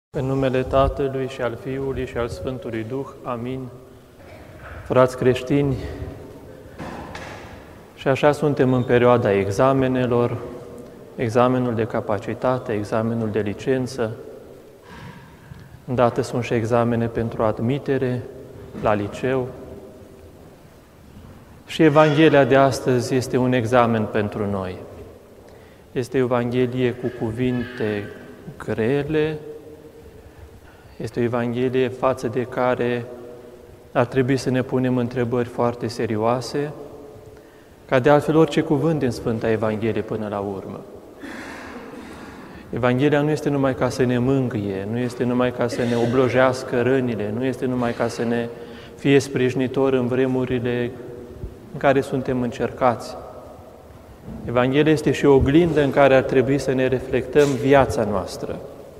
În numele Tatălui și al Fiului și al Sfântului Duh. Amin. Frați creștini, și așa suntem în perioada examenelor, examenul de capacitate, examenul de licență, îndată sunt și examene pentru admitere la liceu. Și Evanghelia de astăzi este un examen pentru noi. Este o Evanghelie cu cuvinte grele, este o Evanghelie față de care ar trebui să ne punem întrebări foarte serioase, ca de altfel orice cuvânt din Sfânta Evanghelie până la urmă. Evanghelia nu este numai ca să ne mângâie, nu este numai ca să ne oblojească rănile, nu este numai ca să ne fie sprijinitor în vremurile în care suntem încercați. Evanghelia este și o oglindă în care ar trebui să ne reflectăm viața noastră.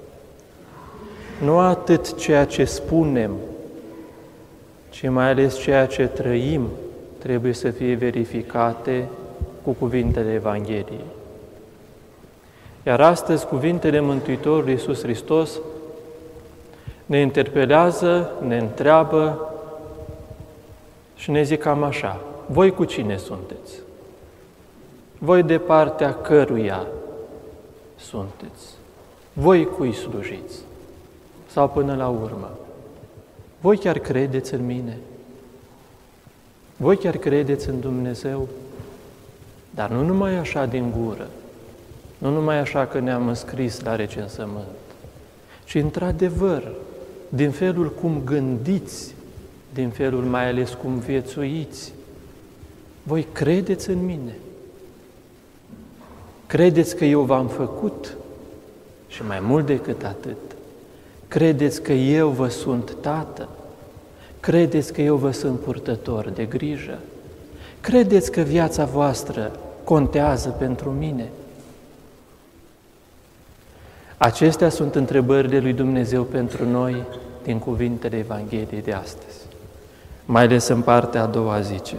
Nu atât ceea ce spunem, ci mai ales ceea ce trăim trebuie să fie verificate cu cuvintele Evangheliei. Iar astăzi, cuvintele Mântuitorului Iisus Hristos ne interpelează, ne întreabă și ne zic cam așa: voi cu cine sunteți? Voi de partea căruia sunteți? Voi cui slujiți? Sau până la urmă, voi chiar credeți în mine? Voi chiar credeți în Dumnezeu? Dar nu numai așa din gură, nu numai așa că ne-am înscris la recensământ, ci într-adevăr, din felul cum gândiți, din felul mai ales cum viețuiți, voi credeți în mine? Credeți că eu v-am făcut? Și mai mult decât atât, credeți că eu vă sunt tată? Credeți că eu vă sunt purtător de grijă? Credeți că viața voastră contează pentru mine? Acestea sunt întrebările lui Dumnezeu pentru noi din cuvintele Evangheliei de astăzi. Mai ales în partea a doua zice: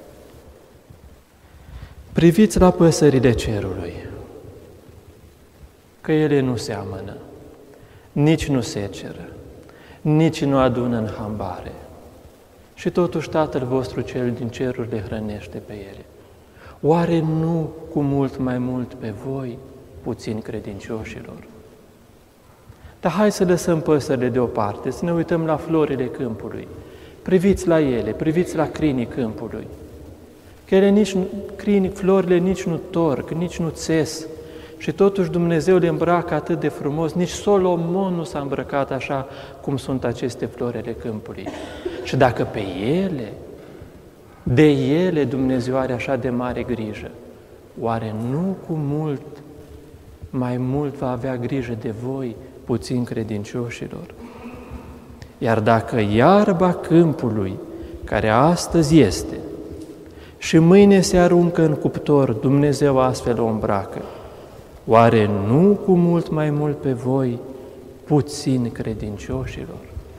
priviți la păsările cerului, că ele nu seamănă, nici nu seceră, nici nu adună în hambare. Și totuși Tatăl vostru cel din ceruri le hrănește pe ele. Oare nu cu mult mai mult pe voi, puțini credincioșilor? Dar hai să lăsăm păsările deoparte, să ne uităm la florile câmpului. Priviți la ele, priviți la crinii câmpului. Că ele florile nici nu torc, nici nu țes. Și totuși Dumnezeu le îmbracă atât de frumos, nici Solomon nu s-a îmbrăcat așa cum sunt aceste florele câmpului. Și dacă pe ele, de ele Dumnezeu are așa de mare grijă, oare nu cu mult, mai mult va avea grijă de voi, puțin credincioșilor? Iar dacă iarba câmpului, care astăzi este, și mâine se aruncă în cuptor, Dumnezeu astfel o îmbracă, oare nu cu mult mai mult pe voi, puțin credincioșilor?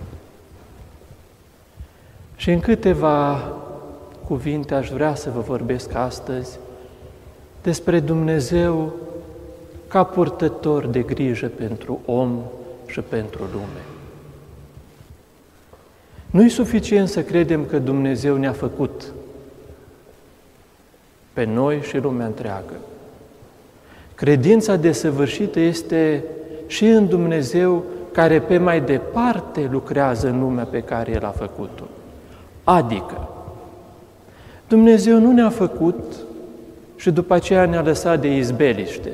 Și în câteva cuvinte aș vrea să vă vorbesc astăzi despre Dumnezeu ca purtător de grijă pentru om și pentru lume. Nu-i suficient să credem că Dumnezeu ne-a făcut pe noi și lumea întreagă. Credința desăvârșită este și în Dumnezeu care pe mai departe lucrează în lumea pe care El a făcut-o. Adică, Dumnezeu nu ne-a făcut și după aceea ne-a lăsat de izbeliște.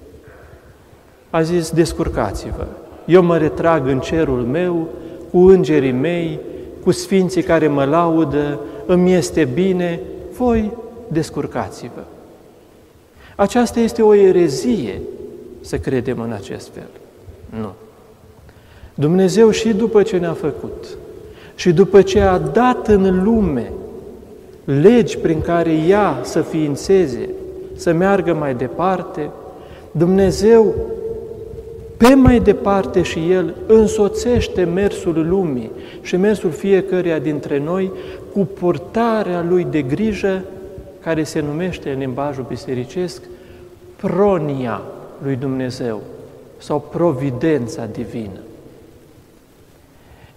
A zis: descurcați-vă, eu mă retrag în cerul meu, cu îngerii mei, cu sfinții care mă laudă, îmi este bine, voi descurcați-vă. Aceasta este o erezie să credem în acest fel. Nu. Dumnezeu și după ce ne-a făcut și după ce a dat în lume legi prin care ea să ființeze, să meargă mai departe, Dumnezeu pe mai departe și El însoțește mersul lumii și mersul fiecăruia dintre noi cu purtarea Lui de grijă, care se numește în limbajul bisericesc pronia lui Dumnezeu sau providența divină.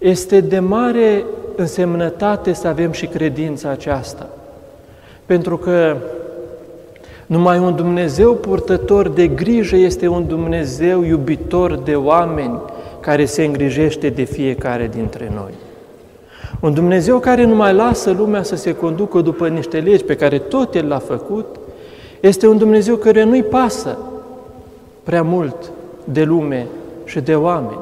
Este de mare însemnătate să avem și credința aceasta, pentru că numai un Dumnezeu purtător de grijă este un Dumnezeu iubitor de oameni care se îngrijește de fiecare dintre noi. Un Dumnezeu care nu mai lasă lumea să se conducă după niște legi pe care tot El l-a făcut, este un Dumnezeu care nu-i pasă prea mult de lume și de oameni.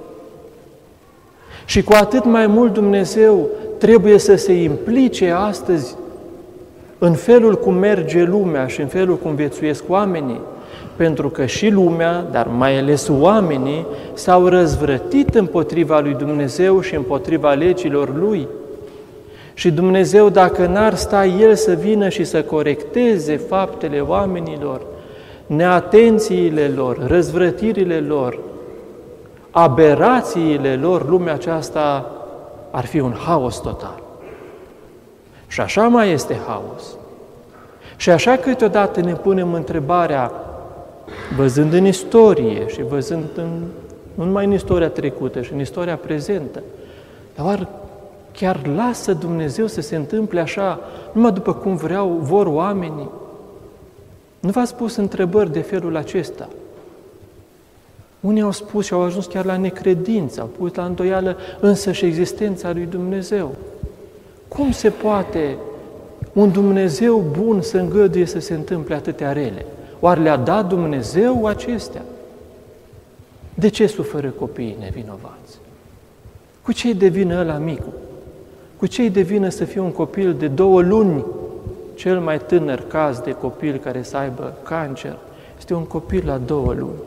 Și cu atât mai mult Dumnezeu trebuie să se implice astăzi în felul cum merge lumea și în felul cum viețuiesc oamenii, pentru că și lumea, dar mai ales oamenii, s-au răzvrătit împotriva lui Dumnezeu și împotriva legilor Lui. Și Dumnezeu, dacă n-ar sta El să vină și să corecteze faptele oamenilor, neatențiile lor, răzvrătirile lor, aberațiile lor, lumea aceasta ar fi un haos total. Și așa mai este haos. Și așa câteodată ne punem întrebarea, văzând în istorie și văzând nu numai în istoria trecută, și în istoria prezentă, dar chiar lasă Dumnezeu să se întâmple așa, numai după cum vor oamenii? Nu v-ați pus întrebări de felul acesta? Unii au spus și au ajuns chiar la necredință, au pus la îndoială însă și existența lui Dumnezeu. Cum se poate un Dumnezeu bun să îngăduie să se întâmple atâtea rele? Oare le-a dat Dumnezeu acestea? De ce suferă copiii nevinovați? Cu ce-i de vină ăla micu? Cu ce-i de vină să fie un copil de 2 luni, cel mai tânăr caz de copil care să aibă cancer? Este un copil la 2 luni.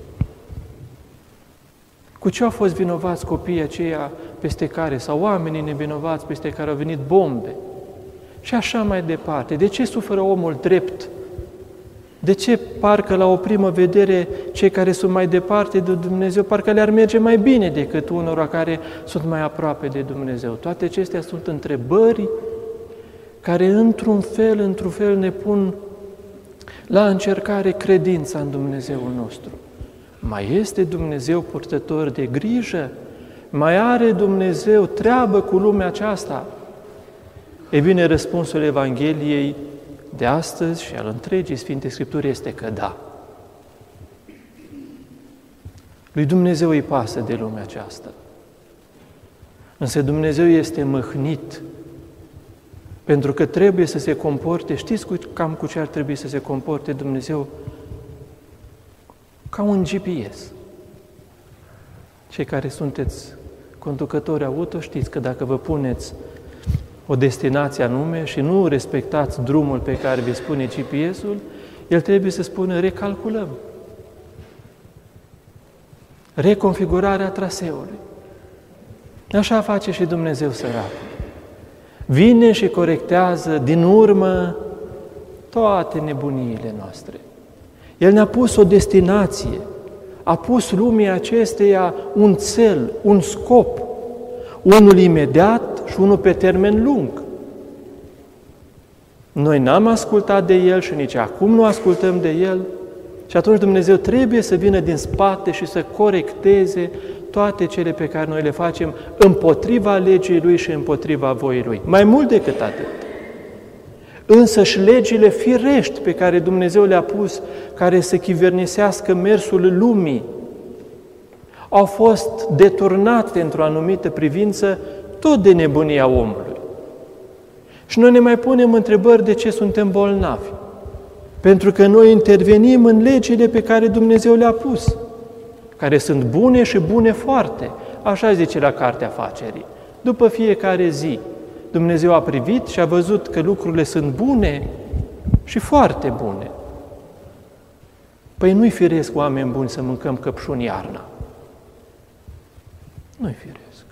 Cu ce au fost vinovați copiii aceia peste care, sau oamenii nevinovați peste care au venit bombe? Și așa mai departe. De ce suferă omul drept? De ce parcă la o primă vedere cei care sunt mai departe de Dumnezeu parcă le-ar merge mai bine decât unora care sunt mai aproape de Dumnezeu? Toate acestea sunt întrebări care într-un fel ne pun la încercare credința în Dumnezeul nostru. Mai este Dumnezeu purtător de grijă? Mai are Dumnezeu treabă cu lumea aceasta? E bine, răspunsul Evangheliei de astăzi și al întregii Sfinte Scripturi este că da. Lui Dumnezeu îi pasă de lumea aceasta. Însă Dumnezeu este mâhnit pentru că trebuie să se comporte, știți cam cu ce ar trebui să se comporte Dumnezeu? Ca un GPS. Cei care sunteți conducători auto știți că dacă vă puneți o destinație anume și nu respectați drumul pe care vi spune GPS-ul, el trebuie să spună recalculăm. Reconfigurarea traseului. Așa face și Dumnezeu săracul. Vine și corectează din urmă toate nebuniile noastre. El ne-a pus o destinație, a pus lumii acesteia un cel, un scop, unul imediat și unul pe termen lung. Noi n-am ascultat de El și nici acum nu ascultăm de El și atunci Dumnezeu trebuie să vină din spate și să corecteze toate cele pe care noi le facem împotriva legii Lui și împotriva voii Lui. Mai mult decât atât. Însă și legile firești pe care Dumnezeu le-a pus, care să chivernisească mersul lumii, au fost deturnate într-o anumită privință tot de nebunia omului. Și noi ne mai punem întrebări de ce suntem bolnavi. Pentru că noi intervenim în legile pe care Dumnezeu le-a pus, care sunt bune și bune foarte. Așa zice la Cartea Afacerii. După fiecare zi, Dumnezeu a privit și a văzut că lucrurile sunt bune și foarte bune. Păi nu-i firesc, oameni buni, să mâncăm căpșuni iarna. Nu-i firesc.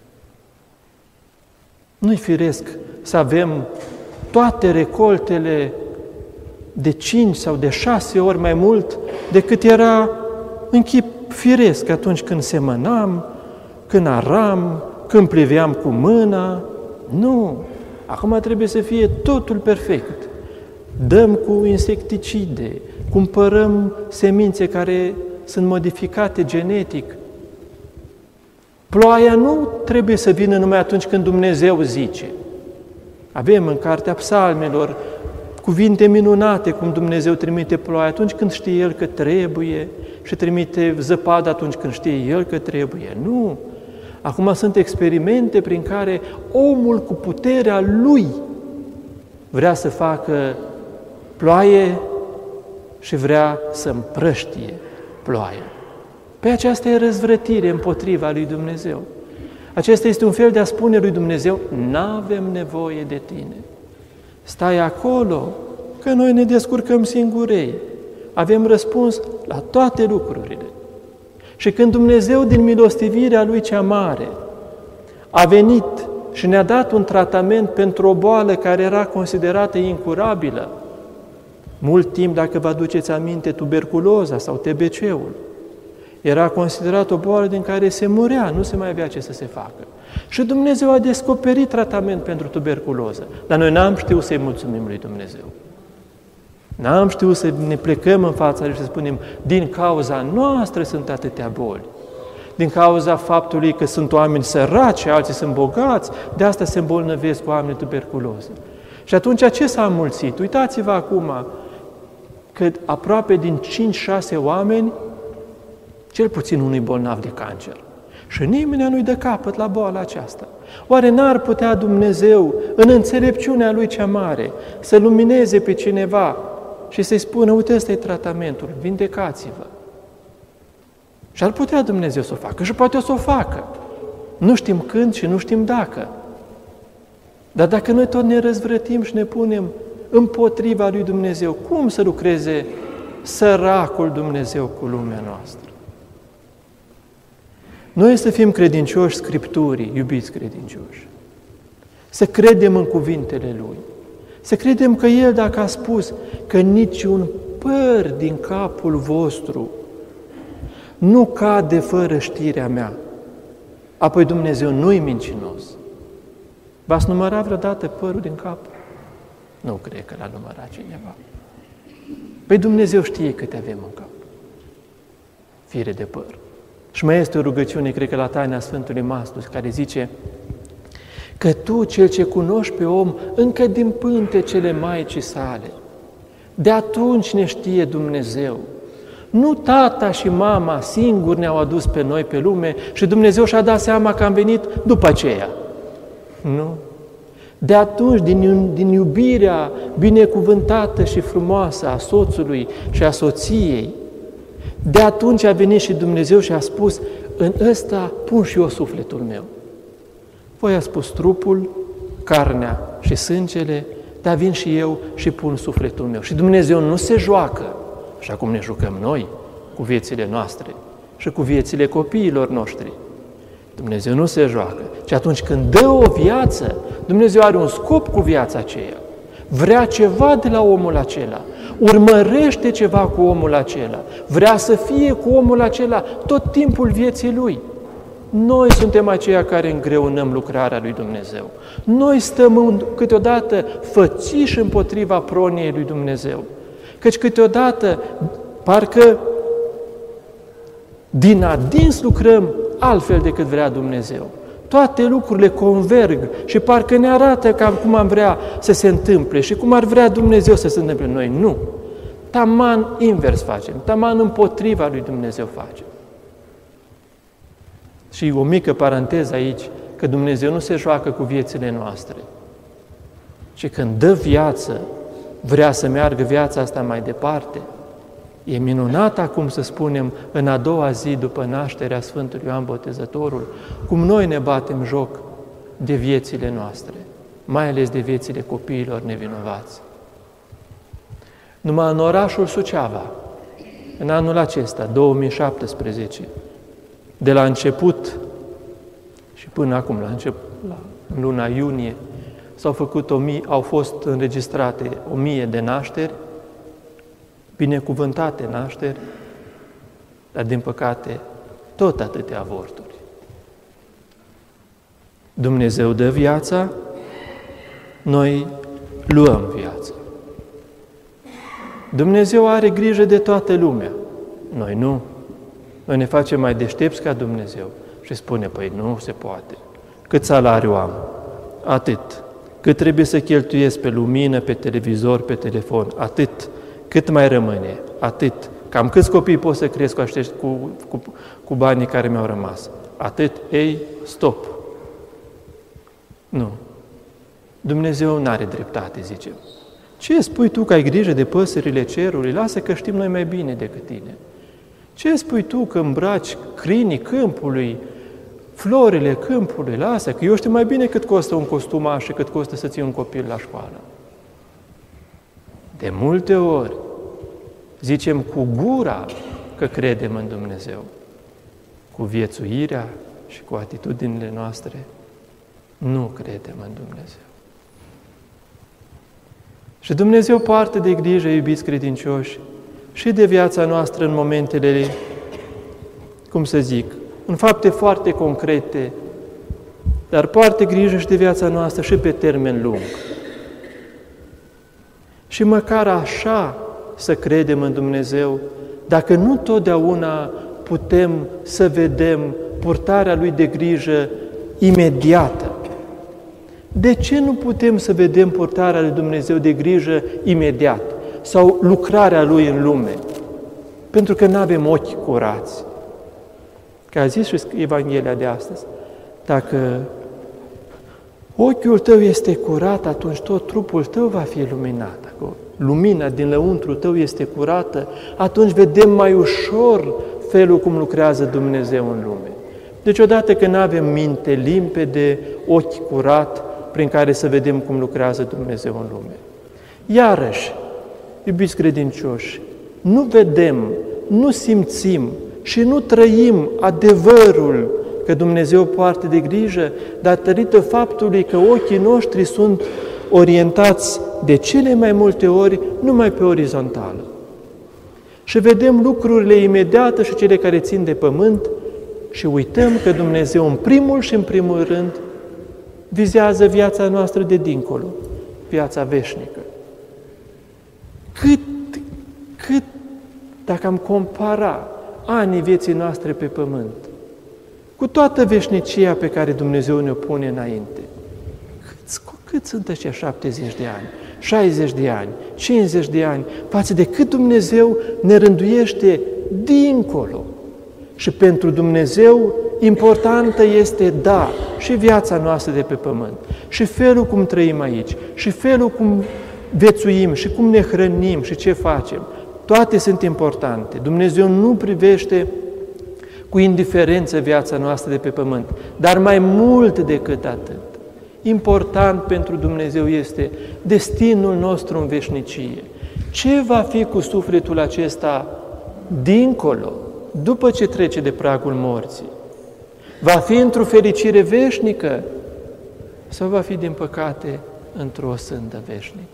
Nu-i firesc să avem toate recoltele de 5 sau de 6 ori mai mult decât era în chip firesc atunci când semănam, când aram, când pliveam cu mâna. Nu! Acum trebuie să fie totul perfect. Dăm cu insecticide, cumpărăm semințe care sunt modificate genetic. Ploaia nu trebuie să vină numai atunci când Dumnezeu zice. Avem în Cartea Psalmelor cuvinte minunate cum Dumnezeu trimite ploaia atunci când știe El că trebuie și trimite zăpadă atunci când știe El că trebuie. Nu! Acum sunt experimente prin care omul cu puterea lui vrea să facă ploaie și vrea să împrăștie ploaia. Pe aceasta e răzvrătire împotriva lui Dumnezeu. Acesta este un fel de a spune lui Dumnezeu, n-avem nevoie de tine. Stai acolo, că noi ne descurcăm singurei. Avem răspuns la toate lucrurile. Și când Dumnezeu, din milostivirea Lui cea mare, a venit și ne-a dat un tratament pentru o boală care era considerată incurabilă, mult timp, dacă vă aduceți aminte, tuberculoza sau TBC-ul, era considerat o boală din care se murea, nu se mai avea ce să se facă. Și Dumnezeu a descoperit tratament pentru tuberculoză, dar noi n-am știut să-i mulțumim lui Dumnezeu. N-am știut să ne plecăm în fața Lui și să spunem, din cauza noastră sunt atâtea boli. Din cauza faptului că sunt oameni săraci, alții sunt bogați, de asta se îmbolnăvesc oamenii tuberculoză. Și atunci ce s-a înmulțit? Uitați-vă acum că aproape din 5-6 oameni, cel puțin unui bolnav de cancer. Și nimeni nu-i dă capăt la boala aceasta. Oare n-ar putea Dumnezeu, în înțelepciunea Lui cea mare, să lumineze pe cineva și să-i spună, uite, ăsta e tratamentul, vindecați-vă. Și ar putea Dumnezeu să o facă și poate o să o facă. Nu știm când și nu știm dacă. Dar dacă noi tot ne răzvrătim și ne punem împotriva lui Dumnezeu, cum să lucreze săracul Dumnezeu cu lumea noastră? Noi să fim credincioși Scripturii, iubiți credincioși, să credem în cuvintele Lui, să credem că El, dacă a spus că niciun păr din capul vostru nu cade fără știrea mea, apoi Dumnezeu nu-i mincinos. V-ați numărat vreodată părul din cap? Nu cred că l-a numărat cineva. Păi Dumnezeu știe câte avem în cap. Fire de păr. Și mai este o rugăciune, cred că la taina Sfântului Mastus, care zice că Tu, Cel ce cunoști pe om, încă din pântecele Maicii sale, de atunci ne știe Dumnezeu. Nu tata și mama singuri ne-au adus pe noi pe lume și Dumnezeu și-a dat seama că am venit după aceea. Nu. De atunci, din iubirea binecuvântată și frumoasă a soțului și a soției, de atunci a venit și Dumnezeu și a spus, în ăsta pun și eu sufletul meu. Voi a spus trupul, carnea și sângele, dar vin și eu și pun sufletul meu. Și Dumnezeu nu se joacă, așa cum ne jucăm noi, cu viețile noastre și cu viețile copiilor noștri. Dumnezeu nu se joacă, ci atunci când dă o viață, Dumnezeu are un scop cu viața aceea. Vrea ceva de la omul acela, urmărește ceva cu omul acela, vrea să fie cu omul acela tot timpul vieții lui. Noi suntem aceia care îngreunăm lucrarea lui Dumnezeu. Noi stăm câteodată fățiși împotriva proniei lui Dumnezeu. Căci câteodată parcă din adins lucrăm altfel decât vrea Dumnezeu. Toate lucrurile converg și parcă ne arată cam cum am vrea să se întâmple și cum ar vrea Dumnezeu să se întâmple. Noi nu. Taman invers facem, taman împotriva lui Dumnezeu facem. Și o mică paranteză aici, că Dumnezeu nu se joacă cu viețile noastre, ci când dă viață, vrea să meargă viața asta mai departe. E minunat acum să spunem, în a doua zi după nașterea Sfântului Ioan Botezătorul, cum noi ne batem joc de viețile noastre, mai ales de viețile copiilor nevinovați. Numai în orașul Suceava, în anul acesta, 2017, de la început și până acum, în luna iunie, au fost înregistrate 1000 de nașteri, binecuvântate nașteri, dar din păcate tot atâtea avorturi. Dumnezeu dă viața, noi luăm viața. Dumnezeu are grijă de toată lumea, noi nu. Noi ne facem mai deștepți ca Dumnezeu și Și spune, păi nu se poate. Cât salariu am? Atât. Cât trebuie să cheltuiesc pe lumină, pe televizor, pe telefon? Atât. Cât mai rămâne? Atât. Cam câți copii pot să cresc cu banii care mi-au rămas? Atât. Ei, stop. Nu. Dumnezeu nu are dreptate, zice. Ce spui tu că ai grijă de păsările cerului? Lasă că știm noi mai bine decât tine. Ce spui tu că îmbraci crinii câmpului, florile câmpului? Lasă că eu știu mai bine cât costă un costumaș și cât costă să ții un copil la școală. De multe ori zicem cu gura că credem în Dumnezeu, cu viețuirea și cu atitudinile noastre nu credem în Dumnezeu. Și Dumnezeu poartă de grijă, iubiți credincioși, și de viața noastră în momentele, cum să zic, în fapte foarte concrete, dar poartă grijă și de viața noastră și pe termen lung. Și măcar așa să credem în Dumnezeu, dacă nu totdeauna putem să vedem purtarea Lui de grijă imediată. De ce nu putem să vedem purtarea lui Dumnezeu de grijă imediat? Sau lucrarea Lui în lume? Pentru că nu avem ochi curați. Că a zis și Evanghelia de astăzi, dacă ochiul tău este curat, atunci tot trupul tău va fi luminat. Dacă lumina din lăuntru tău este curată, atunci vedem mai ușor felul cum lucrează Dumnezeu în lume. Deci odată că nu avem minte limpede, ochi curat, prin care să vedem cum lucrează Dumnezeu în lume. Iarăși, iubiți credincioși, nu vedem, nu simțim și nu trăim adevărul că Dumnezeu poartă de grijă datorită faptului că ochii noștri sunt orientați de cele mai multe ori numai pe orizontală. Și vedem lucrurile imediate și cele care țin de pământ și uităm că Dumnezeu în primul și în primul rând vizează viața noastră de dincolo, viața veșnică. Cât, dacă am compara anii vieții noastre pe pământ, cu toată veșnicia pe care Dumnezeu ne-o pune înainte, cât sunt ăștia 70 de ani, 60 de ani, 50 de ani, față de cât Dumnezeu ne rânduiește dincolo. Și pentru Dumnezeu importantă este, da, și viața noastră de pe pământ, și felul cum trăim aici, și felul cum viețuim, și cum ne hrănim, și ce facem. Toate sunt importante. Dumnezeu nu privește cu indiferență viața noastră de pe pământ, dar mai mult decât atât. Important pentru Dumnezeu este destinul nostru în veșnicie. Ce va fi cu sufletul acesta dincolo, după ce trece de pragul morții? Va fi într-o fericire veșnică sau va fi, din păcate, într-o sândă veșnică?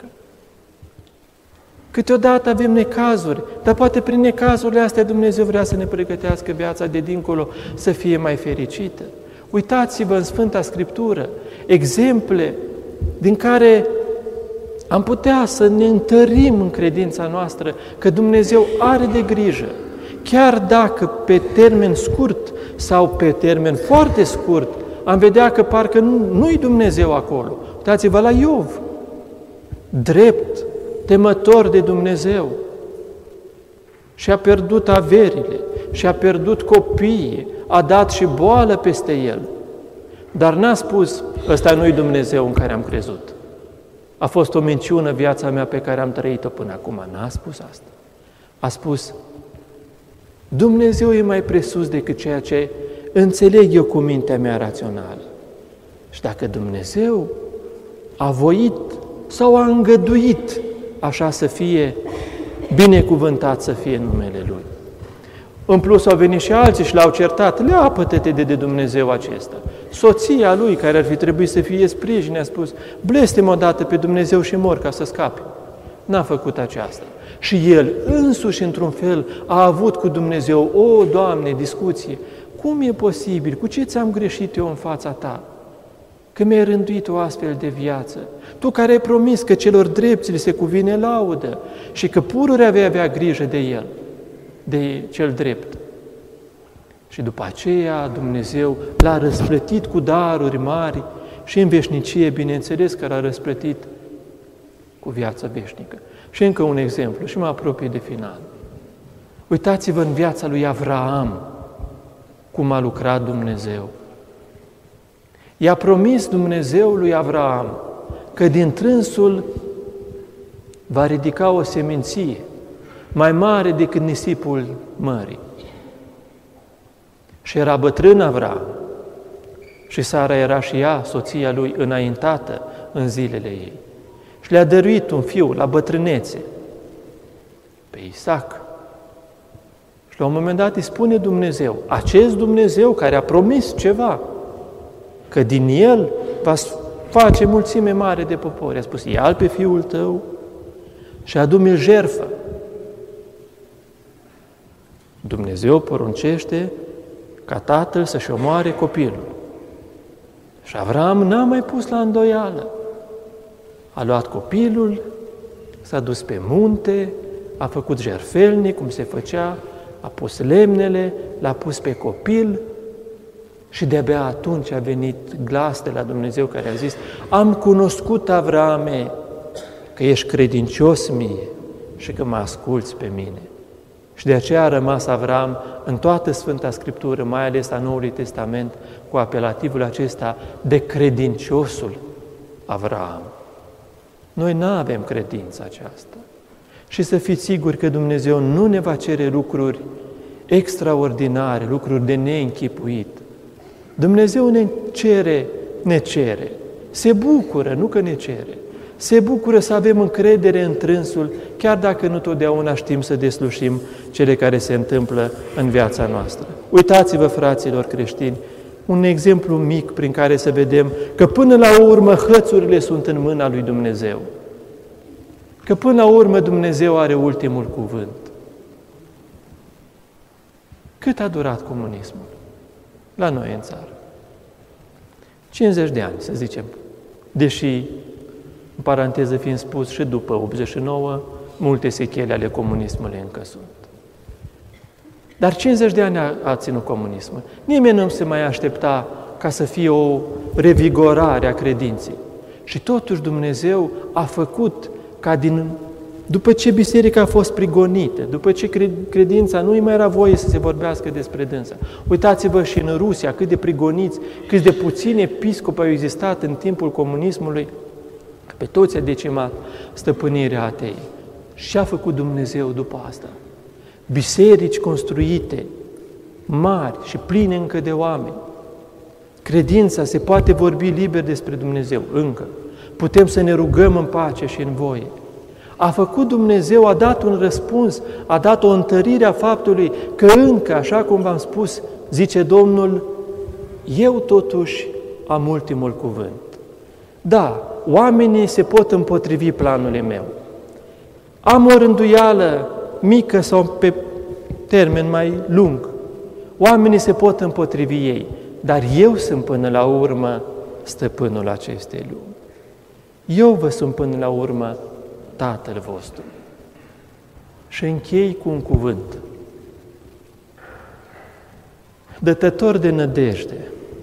Câteodată avem necazuri, dar poate prin necazurile astea Dumnezeu vrea să ne pregătească viața de dincolo să fie mai fericită. Uitați-vă în Sfânta Scriptură exemple din care am putea să ne întărim în credința noastră că Dumnezeu are de grijă. Chiar dacă pe termen scurt sau pe termen foarte scurt am vedea că parcă nu-i Dumnezeu acolo. Uitați-vă la Iov, drept, temător de Dumnezeu, și-a pierdut averile, și-a pierdut copiii, a dat și boală peste el. Dar n-a spus, ăsta nu-i Dumnezeu în care am crezut. A fost o minciună viața mea pe care am trăit-o până acum. N-a spus asta. A spus, Dumnezeu e mai presus decât ceea ce înțeleg eu cu mintea mea rațională. Și dacă Dumnezeu a voit sau a îngăduit așa să fie, binecuvântat să fie numele Lui. În plus au venit și alții și l-au certat, leapă-te de Dumnezeu acesta. Soția lui, care ar fi trebuit să fie sprijin, a spus, blestem odată pe Dumnezeu și mor ca să scape. N-a făcut aceasta. Și el însuși, într-un fel, a avut cu Dumnezeu, o, Doamne, discuție. Cum e posibil? Cu ce ți-am greșit eu în fața ta? Că mi-ai rânduit o astfel de viață. Tu care ai promis că celor drepți li se cuvine laudă și că pururea vei avea grijă de el, de cel drept. Și după aceea Dumnezeu l-a răsplătit cu daruri mari și în veșnicie, bineînțeles că l-a răsplătit cu viața veșnică. Și încă un exemplu, și mă apropii de final. Uitați-vă în viața lui Avraam, cum a lucrat Dumnezeu. I-a promis Dumnezeu lui Avraam că din trânsul va ridica o seminție mai mare decât nisipul mării. Și era bătrân Avraam și Sara era și ea, soția lui, înaintată în zilele ei. Și le-a dăruit un fiu la bătrânețe, pe Isaac. Și la un moment dat îi spune Dumnezeu, acest Dumnezeu care a promis ceva, că din el va face mulțime mare de popori. A spus, ia-l pe fiul tău și adu-mi-l jertfă. Dumnezeu poruncește ca tatăl să-și omoare copilul. Și Avraam n-a mai pus la îndoială. A luat copilul, s-a dus pe munte, a făcut jertfelnic, cum se făcea, a pus lemnele, l-a pus pe copil și de-abia atunci a venit glas de la Dumnezeu care a zis, am cunoscut, Avraame, că ești credincios mie și că mă asculți pe mine. Și de aceea a rămas Avraam în toată Sfânta Scriptură, mai ales a Noului Testament, cu apelativul acesta de credinciosul Avraam. Noi nu avem credința aceasta. Și să fiți siguri că Dumnezeu nu ne va cere lucruri extraordinare, lucruri de neînchipuit. Dumnezeu ne cere, se bucură, nu că ne cere, se bucură să avem încredere în Trânsul, chiar dacă nu totdeauna știm să deslușim cele care se întâmplă în viața noastră. Uitați-vă, fraților creștini, un exemplu mic prin care să vedem că până la urmă hățurile sunt în mâna lui Dumnezeu. Că până la urmă Dumnezeu are ultimul cuvânt. Cât a durat comunismul la noi în țară? 50 de ani, să zicem. Deși, în paranteză fiind spus, și după 89, multe sechele ale comunismului încă sunt. Dar 50 de ani a ținut comunismul. Nimeni nu se mai aștepta ca să fie o revigorare a credinței. Și totuși Dumnezeu a făcut ca după ce biserica a fost prigonită, după ce credința nu-i mai era voie să se vorbească despre dânsa. Uitați-vă și în Rusia cât de prigoniți, cât de puțini episcopi au existat în timpul comunismului, pe toți a decimat stăpânirea ateii. Și a făcut Dumnezeu după asta. Biserici construite, mari și pline încă de oameni. Credința se poate vorbi liber despre Dumnezeu, încă. Putem să ne rugăm în pace și în voie. A făcut Dumnezeu, a dat un răspuns, a dat o întărire a faptului că încă, așa cum v-am spus, zice Domnul, eu totuși am ultimul cuvânt. Da, oamenii se pot împotrivi planului meu. Am o rânduială mică sau pe termen mai lung. Oamenii se pot împotrivi ei, dar eu sunt până la urmă stăpânul acestei lumi. Eu vă sunt până la urmă Tatăl vostru. Și închei cu un cuvânt. Dătător de nădejde.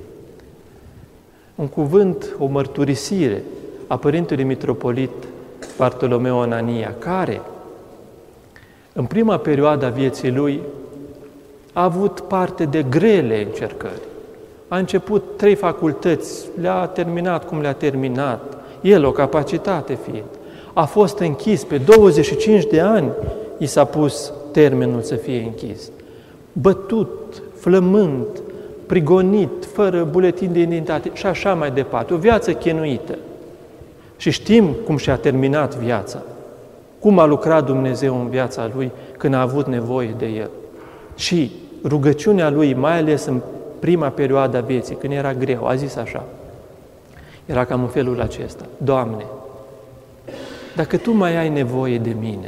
Un cuvânt, o mărturisire a Părintelui Mitropolit Bartolomeu Anania, care, în prima perioadă a vieții lui, a avut parte de grele încercări. A început 3 facultăți, le-a terminat cum le-a terminat, el o capacitate fiind. A fost închis pe 25 de ani, i s-a pus termenul să fie închis. Bătut, flămând, prigonit, fără buletin de identitate și așa mai departe. O viață chinuită. Și știm cum și-a terminat viața. Cum a lucrat Dumnezeu în viața lui când a avut nevoie de el. Și rugăciunea lui, mai ales în prima perioadă a vieții, când era greu, a zis așa. Era cam în felul acesta. Doamne, dacă Tu mai ai nevoie de mine,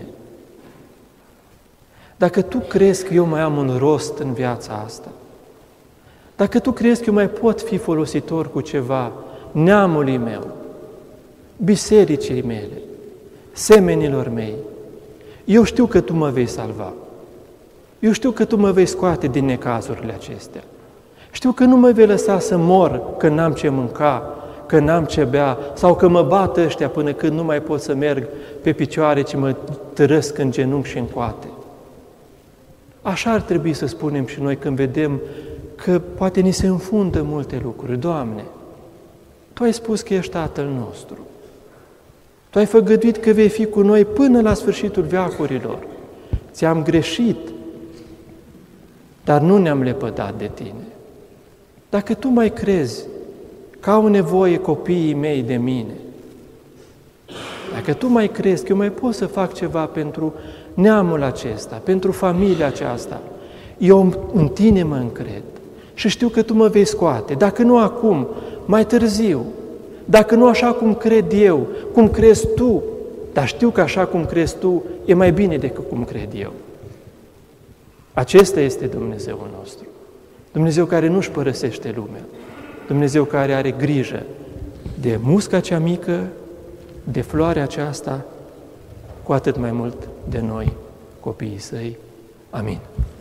dacă Tu crezi că eu mai am un rost în viața asta, dacă Tu crezi că eu mai pot fi folositor cu ceva neamului meu, bisericii mele, semenilor mei, eu știu că Tu mă vei salva. Eu știu că Tu mă vei scoate din necazurile acestea. Știu că nu mă vei lăsa să mor că n-am ce mânca, că n-am ce bea, sau că mă bat ăștia până când nu mai pot să merg pe picioare, ci mă tărăsc în genunchi și în coate. Așa ar trebui să spunem și noi când vedem că poate ni se înfundă multe lucruri. Doamne, Tu ai spus că ești Tatăl nostru. Tu ai făgăduit că vei fi cu noi până la sfârșitul veacurilor. Ți-am greșit, dar nu ne-am lepădat de Tine. Dacă Tu mai crezi că au nevoie copiii mei de mine, dacă Tu mai crezi că eu mai pot să fac ceva pentru neamul acesta, pentru familia aceasta, eu în Tine mă încred și știu că Tu mă vei scoate, dacă nu acum, mai târziu, dacă nu așa cum cred eu, cum crezi Tu, dar știu că așa cum crezi Tu e mai bine decât cum cred eu. Acesta este Dumnezeul nostru. Dumnezeu care nu-și părăsește lumea. Dumnezeu care are grijă de musca cea mică, de floarea aceasta, cu atât mai mult de noi, copiii Săi. Amin.